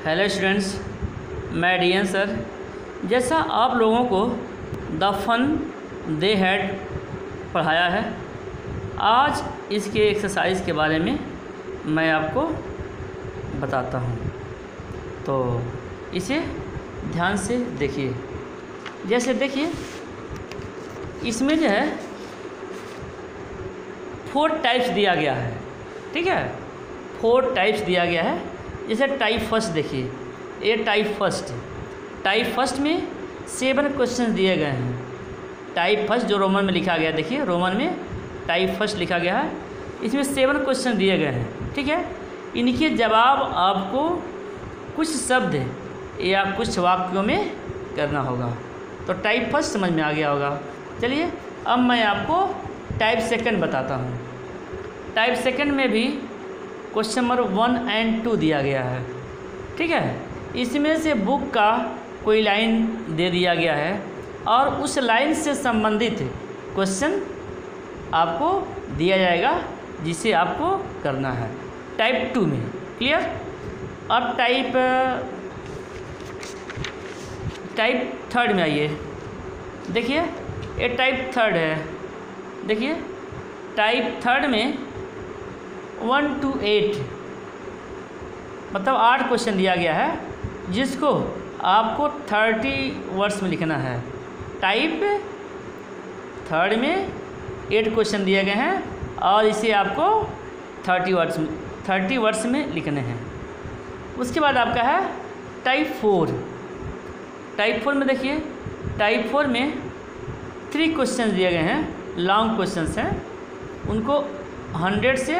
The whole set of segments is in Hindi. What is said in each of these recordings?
हेलो स्टूडेंट्स, मैं डीएन सर। जैसा आप लोगों को द फन दे हैड पढ़ाया है, आज इसके एक्सरसाइज के बारे में मैं आपको बताता हूँ, तो इसे ध्यान से देखिए। जैसे देखिए, इसमें जो है 4 टाइप्स दिया गया है, ठीक है। 4 टाइप्स दिया गया है। जैसे टाइप फर्स्ट देखिए, ये टाइप फर्स्ट में 7 क्वेश्चन दिए गए हैं। टाइप फर्स्ट जो रोमन में लिखा गया, देखिए रोमन में टाइप फर्स्ट लिखा गया है, इसमें 7 क्वेश्चन दिए गए हैं, ठीक है। इनके जवाब आपको कुछ शब्द या कुछ वाक्यों में करना होगा। तो टाइप फर्स्ट समझ में आ गया होगा। चलिए अब मैं आपको टाइप सेकंड बताता हूँ। टाइप सेकंड में भी क्वेश्चन नंबर 1 और 2 दिया गया है, ठीक है। इसमें से बुक का कोई लाइन दे दिया गया है और उस लाइन से संबंधित क्वेश्चन आपको दिया जाएगा, जिसे आपको करना है टाइप 2 में। क्लियर। अब टाइप थर्ड में आइए। देखिए ये टाइप थर्ड है। देखिए टाइप थर्ड में 1 to 8 मतलब 8 क्वेश्चन दिया गया है, जिसको आपको 30 वर्ड्स में लिखना है। टाइप थर्ड में 8 क्वेश्चन दिए गए हैं और इसे आपको 30 वर्ड्स में लिखने हैं। उसके बाद आपका है टाइप 4। टाइप 4 में देखिए, टाइप 4 में 3 क्वेश्चन दिए गए हैं, लॉन्ग क्वेश्चंस हैं। उनको 100 से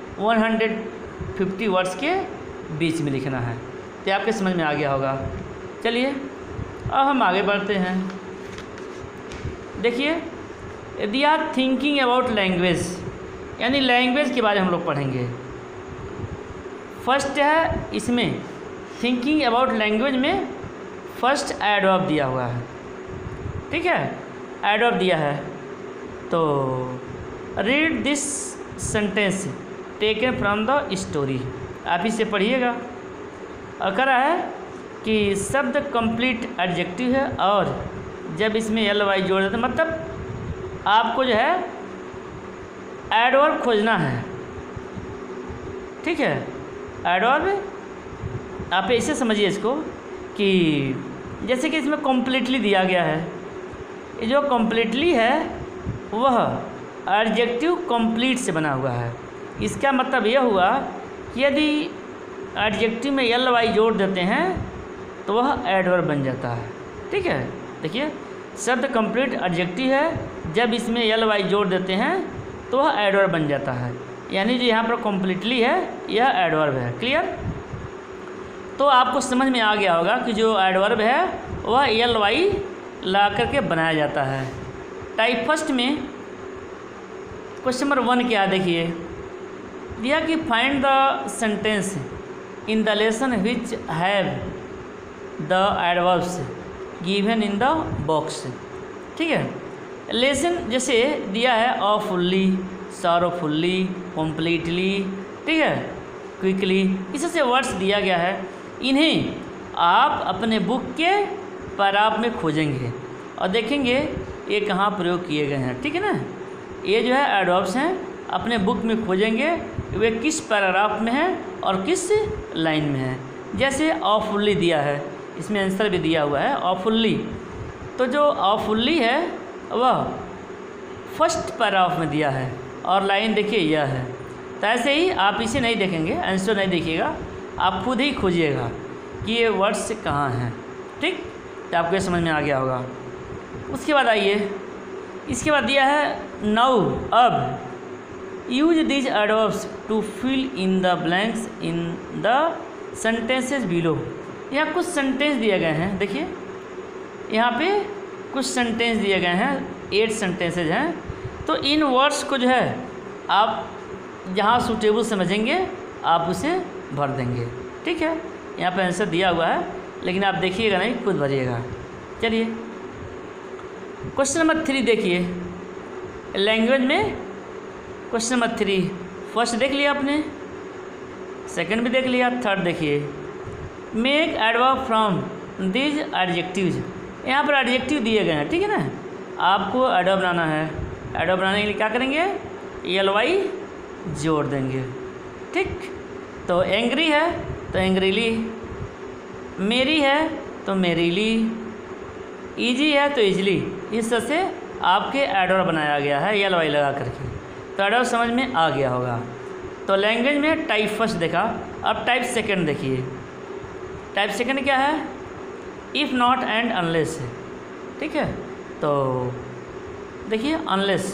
150 वर्ड्स के बीच में लिखना है। तो आपके समझ में आ गया होगा। चलिए अब हम आगे बढ़ते हैं। देखिए, यदि आप थिंकिंग अबाउट लैंग्वेज, यानी लैंग्वेज के बारे में हम लोग पढ़ेंगे। फर्स्ट है इसमें थिंकिंग अबाउट लैंग्वेज में फर्स्ट एडवर्ब दिया हुआ है, ठीक है। एडवर्ब दिया है, तो read this sentence taken from the story, आप इसे पढ़िएगा। और कह रहा है कि शब्द कंप्लीट एडजेक्टिव है और जब इसमें ly जोड़ देते, मतलब आपको जो है एडवर्ब खोजना है, ठीक है। एडवर्ब आप ऐसे समझिए इसको कि जैसे कि इसमें कम्प्लीटली दिया गया है। ये जो कम्प्लीटली है वह एडजेक्टिव कंप्लीट से बना हुआ है। इसका मतलब यह हुआ कि यदि एडजेक्टिव में ly जोड़ देते हैं तो वह एडवर्ब बन जाता है, ठीक है। देखिए शब्द कंप्लीट एडजेक्टिव है, जब इसमें ly जोड़ देते हैं तो वह एडवर्ब बन जाता है। यानी जो यहाँ पर कंप्लीटली है यह एडवर्ब है। क्लियर। तो आपको समझ में आ गया होगा कि जो एडवर्ब है वह ly ला करके बनाया जाता है। टाइप फर्स्ट में क्वेश्चन नंबर 1 क्या देखिए, दिया कि find the sentence in the lesson which have the adverbs given in the box, ठीक है। लेसन जैसे दिया है ऑफुल्ली, सॉरोफुल्ली, कम्प्लीटली, ठीक है, क्विकली, इससे वर्ड्स दिया गया है। इन्हें आप अपने बुक के पैराग्राफ में खोजेंगे और देखेंगे ये कहाँ प्रयोग किए गए हैं, ठीक है ना। ये जो है एडवर्ब्स हैं, अपने बुक में खोजेंगे वे किस पैराग्राफ में हैं और किस लाइन में हैं। जैसे ऑफुल्ली दिया है, इसमें आंसर भी दिया हुआ है ऑफुल्ली। तो जो ऑफुल्ली है वह फर्स्ट पैराग्राफ में दिया है और लाइन देखिए यह है। तो ऐसे ही आप इसे नहीं देखेंगे, आंसर नहीं देखिएगा, आप खुद ही खोजिएगा कि ये वर्ड्स कहाँ हैं, ठीक। तो आपको ये समझ में आ गया होगा। उसके बाद आइए, इसके बाद दिया है नाउ, अब use these adverbs to fill in the blanks in the sentences below. यहाँ कुछ सेंटेंस दिए गए हैं। देखिए यहाँ पे कुछ सेंटेंस दिए गए हैं, 8 सेंटेंसेज हैं। तो इन वर्ड्स को जो है आप जहाँ सूटेबल समझेंगे आप उसे भर देंगे, ठीक है। यहाँ पे आंसर दिया हुआ है, लेकिन आप देखिएगा नहीं, खुद भरिएगा। चलिए क्वेश्चन नंबर 3 देखिए, लैंग्वेज में क्वेश्चन नंबर 3 फर्स्ट देख लिया आपने, सेकंड भी देख लिया, थर्ड देखिए। Make adverb from these adjectives. यहाँ पर एडजेक्टिव दिए गए हैं, ठीक है ना। आपको एडवर्ब बनाना है। एडवर्ब बनाने के लिए क्या करेंगे, ly जोड़ देंगे, ठीक। तो एंग्री है तो एंग्रीली, मेरी है तो मेरीली, ईजी है तो ईजली। इस तरह से आपके एडवर्ब बनाया गया है ly लगा करके। तो एडवर्ब समझ में आ गया होगा। तो लैंग्वेज में टाइप फर्स्ट देखा, अब टाइप सेकंड देखिए। टाइप सेकंड क्या है, इफ़ नॉट एंड अनलेस, ठीक है। तो देखिए अनलेस,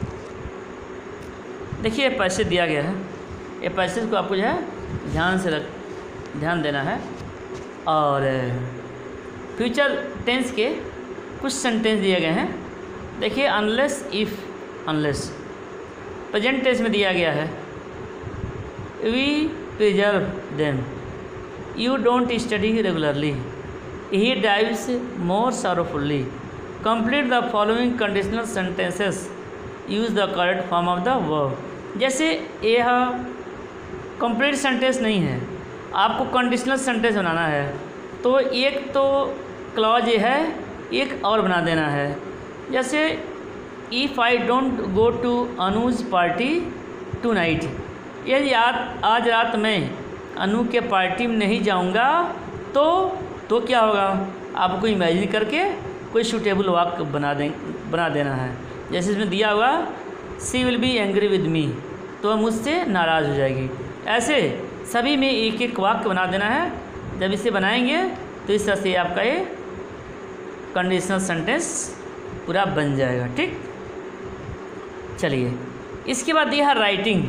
देखिए पैसे दिया गया है, ये पैसे को आपको जो है ध्यान देना है। और फ्यूचर टेंस के कुछ सेंटेंस दिए गए हैं। देखिए unless, if, unless. Present tense में दिया गया है, we preserve them, you don't study regularly, he dives more sorrowfully, complete the following conditional sentences, use the correct form of the verb. जैसे यह कंप्लीट सेंटेंस नहीं है, आपको कंडीशनल सेंटेंस बनाना है, तो एक तो क्लॉज ये है, एक और बना देना है। जैसे if I don't go to Anuj party tonight, यदि आज रात मैं अनु के पार्टी में नहीं जाऊंगा तो क्या होगा, आपको इमेजिन करके कोई सूटेबल वाक्य बना देना है। जैसे इसमें दिया हुआ she will be angry with me, तो वह मुझसे नाराज़ हो जाएगी। ऐसे सभी में एक एक वाक्य बना देना है। जब इसे बनाएंगे तो इस तरह से आपका ये कंडीशनल सेंटेंस पूरा बन जाएगा, ठीक। चलिए इसके बाद यह राइटिंग।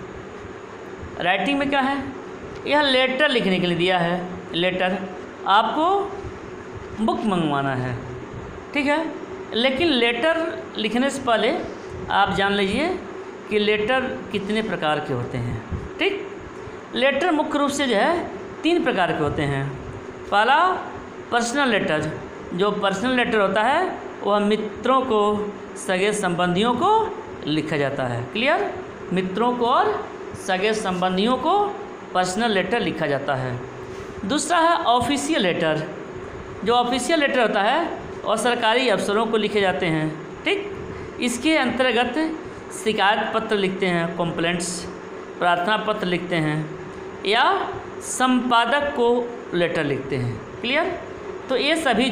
राइटिंग में क्या है, यह लेटर लिखने के लिए दिया है। लेटर आपको बुक मंगवाना है, ठीक है। लेकिन लेटर लिखने से पहले आप जान लीजिए कि लेटर कितने प्रकार के होते हैं, ठीक। लेटर मुख्य रूप से जो है 3 प्रकार के होते हैं। पहला पर्सनल लेटर, जो पर्सनल लेटर होता है वह मित्रों को, सगे संबंधियों को लिखा जाता है। क्लियर, मित्रों को और सगे संबंधियों को पर्सनल लेटर लिखा जाता है। दूसरा है ऑफिशियल लेटर, जो ऑफिशियल लेटर होता है और सरकारी अफसरों को लिखे जाते हैं, ठीक। इसके अंतर्गत शिकायत पत्र लिखते हैं, कंप्लेंट्स, प्रार्थना पत्र लिखते हैं, या संपादक को लेटर लिखते हैं। क्लियर, तो ये सभी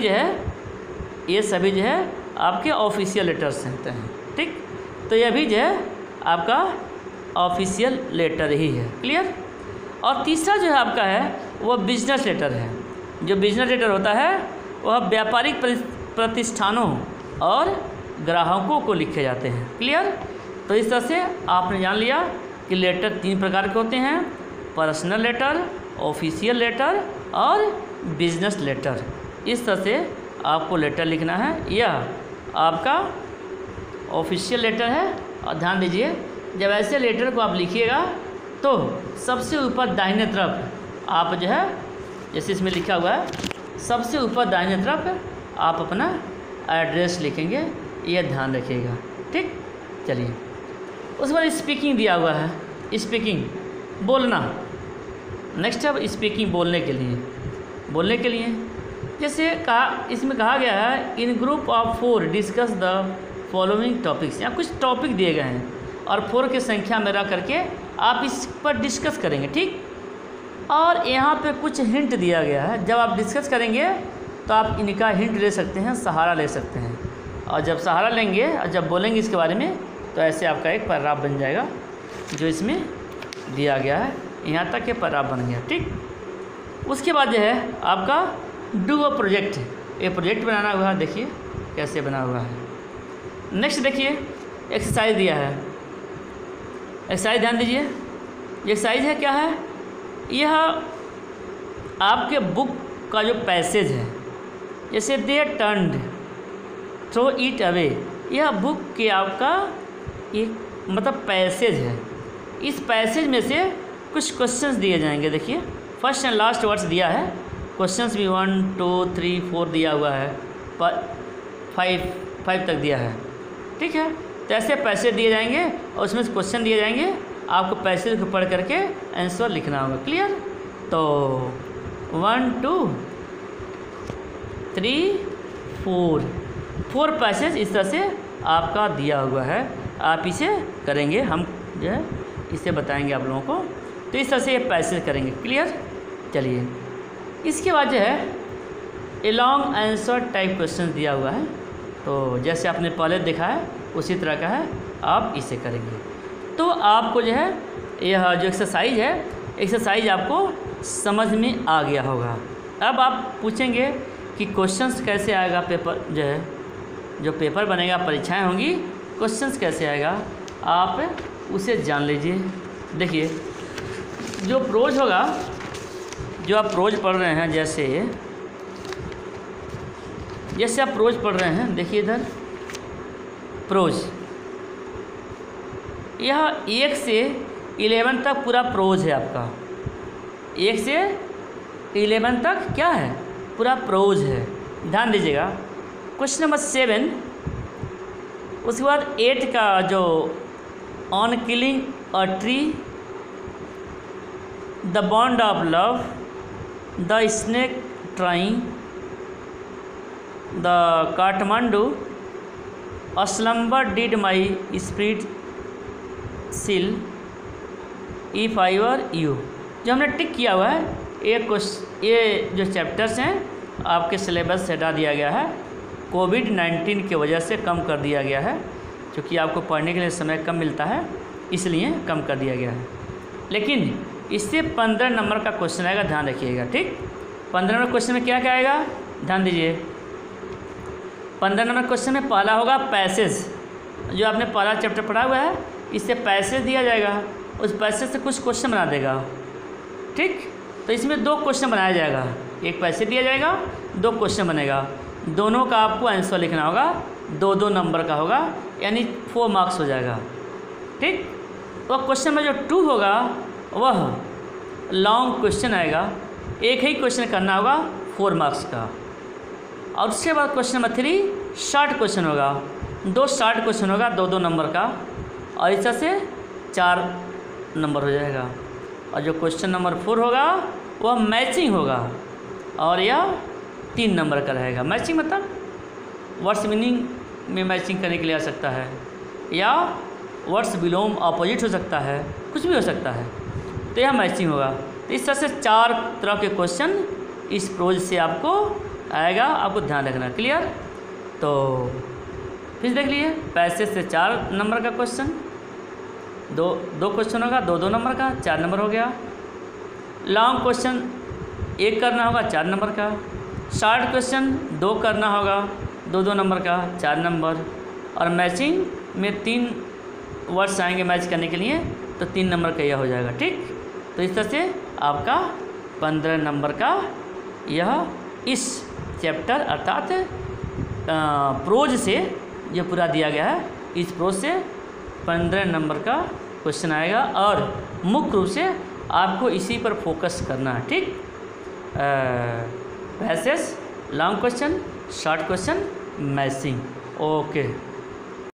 जो है आपके ऑफिशियल लेटर्स होते हैं, ठीक। तो यह भी जो है आपका ऑफिशियल लेटर ही है। क्लियर। और तीसरा जो है आपका है वह बिजनेस लेटर है। जो बिजनेस लेटर होता है वह व्यापारिक प्रतिष्ठानों और ग्राहकों को लिखे जाते हैं। क्लियर। तो इस तरह से आपने जान लिया कि लेटर 3 प्रकार के होते हैं, पर्सनल लेटर, ऑफिशियल लेटर और बिजनेस लेटर। इस तरह से आपको लेटर लिखना है। यह आपका ऑफिशियल लेटर है। और ध्यान दीजिए, जब ऐसे लेटर को आप लिखिएगा तो सबसे ऊपर दाहिने तरफ आप जो है, जैसे इसमें लिखा हुआ है, सबसे ऊपर दाहिने तरफ आप अपना एड्रेस लिखेंगे, यह ध्यान रखिएगा, ठीक। चलिए, उसके बाद स्पीकिंग दिया हुआ है, स्पीकिंग बोलना। नेक्स्ट है स्पीकिंग बोलने के लिए जैसे इसमें कहा गया है in group of 4 discuss the following topics. यहाँ कुछ टॉपिक दिए गए हैं और 4 की संख्या में रख करके आप इस पर डिस्कस करेंगे, ठीक। और यहाँ पे कुछ हिंट दिया गया है। जब आप डिस्कस करेंगे तो आप इनका हिंट ले सकते हैं, सहारा ले सकते हैं। और जब सहारा लेंगे और जब बोलेंगे इसके बारे में तो ऐसे आपका एक पैराग्राफ बन जाएगा जो इसमें दिया गया है। यहाँ तक ये पैराग्राफ बन गया, ठीक। उसके बाद जो है आपका डू अ प्रोजेक्ट। ये प्रोजेक्ट बनाना हुआ है, देखिए कैसे बना हुआ है। नेक्स्ट देखिए एक्सरसाइज दिया है। एक्सरसाइज ध्यान दीजिए, ये एक्सरसाइज है क्या है, यह आपके बुक का जो पैसेज है, जैसे they turned throw it away, यह बुक के आपका एक मतलब पैसेज है। इस पैसेज में से कुछ क्वेश्चंस दिए जाएंगे। देखिए फर्स्ट एंड लास्ट वर्ड्स दिया है, क्वेश्चंस भी 1 2 3 4 दिया हुआ है, 5 तक दिया है, ठीक है। तो ऐसे पैसेज दिए जाएंगे और उसमें क्वेश्चन दिए जाएंगे, आपको पैसेज को पढ़ करके आंसर लिखना होगा। क्लियर। तो 1 2 3 4 पैसेज इस तरह से आपका दिया हुआ है। आप इसे करेंगे, हम जो है इसे बताएंगे आप लोगों को। तो इस तरह से ये पैसेज करेंगे। क्लियर? चलिए, इसके बाद जो है a long answer type question दिया हुआ है। तो जैसे आपने पहले देखा है उसी तरह का है, आप इसे करेंगे। तो आपको जो है यह जो एक्सरसाइज है, एक्सरसाइज आपको समझ में आ गया होगा। अब आप पूछेंगे कि क्वेश्चंस कैसे आएगा, पेपर जो है जो पेपर बनेगा, परीक्षाएं होंगी, क्वेश्चंस कैसे आएगा, आप उसे जान लीजिए। देखिए, जो प्रोज होगा, जो आप प्रोज पढ़ रहे हैं, जैसे आप प्रोज पढ़ रहे हैं, देखिए इधर प्रोज, यह 1 से 11 तक पूरा प्रोज है आपका। 1 से 11 तक क्या है? पूरा प्रोज है। ध्यान दीजिएगा। क्वेश्चन नंबर 7, उसके बाद 8 का जो on killing a tree, the bond of love, the snake trying, the Kathmandu, a slumber did my spirit seal, if I were you. जो हमने टिक किया हुआ है, ये जो चैप्टर्स हैं आपके सिलेबस से हटा दिया गया है। कोविड-19 की वजह से कम कर दिया गया है, क्योंकि आपको पढ़ने के लिए समय कम मिलता है, इसलिए कम कर दिया गया है। लेकिन इससे 15 नंबर का क्वेश्चन आएगा, ध्यान रखिएगा। ठीक, 15 नंबर क्वेश्चन में क्या क्या आएगा, ध्यान दीजिए। 15 नंबर क्वेश्चन में पहला होगा पैसेज। जो आपने पहला चैप्टर पढ़ा हुआ है, इससे पैसेज दिया जाएगा, उस पैसेज से कुछ क्वेश्चन बना देगा। ठीक, तो इसमें 2 क्वेश्चन बनाया जाएगा, एक पैसेज दिया जाएगा, 2 क्वेश्चन बनेगा, दोनों का आपको आंसर लिखना होगा, 2-2 नंबर का होगा, यानी 4 मार्क्स हो जाएगा। ठीक, तो क्वेश्चन में जो 2 होगा वह लॉन्ग क्वेश्चन आएगा, एक ही क्वेश्चन करना होगा 4 मार्क्स का। और उसके बाद क्वेश्चन नंबर 3 शॉर्ट क्वेश्चन होगा, 2 शॉर्ट क्वेश्चन होगा, 2-2 नंबर का, और इस तरह से 4 नंबर हो जाएगा। और जो क्वेश्चन नंबर 4 होगा वह मैचिंग होगा, और यह 3 नंबर का रहेगा। मैचिंग मतलब वर्ड्स मीनिंग में मैचिंग करने के लिए आ सकता है, या वर्ड्स बिलोम अपोजिट हो सकता है, कुछ भी हो सकता है, तो यह मैचिंग होगा। तो इस तरह से 4 तरह के क्वेश्चन इस प्रोज से आपको आएगा, आपको ध्यान रखना। क्लियर? तो फिर देख लिए, पैसेज से 4 नंबर का क्वेश्चन, 2 क्वेश्चन होगा, 2-2 नंबर का, 4 नंबर हो गया। लॉन्ग क्वेश्चन 1 करना होगा, 4 नंबर का। शॉर्ट क्वेश्चन 2 करना होगा, 2-2 नंबर का, 4 नंबर। और मैचिंग में 3 वर्ड्स आएंगे मैच करने के लिए, तो 3 नंबर का यह हो जाएगा। ठीक, तो इस तरह से आपका 15 नंबर का यह इस चैप्टर अर्थात प्रोज से जो पूरा दिया गया है, इस प्रोज से 15 नंबर का क्वेश्चन आएगा, और मुख्य रूप से आपको इसी पर फोकस करना है। ठीक, passage, long question, short question, matching. Okay.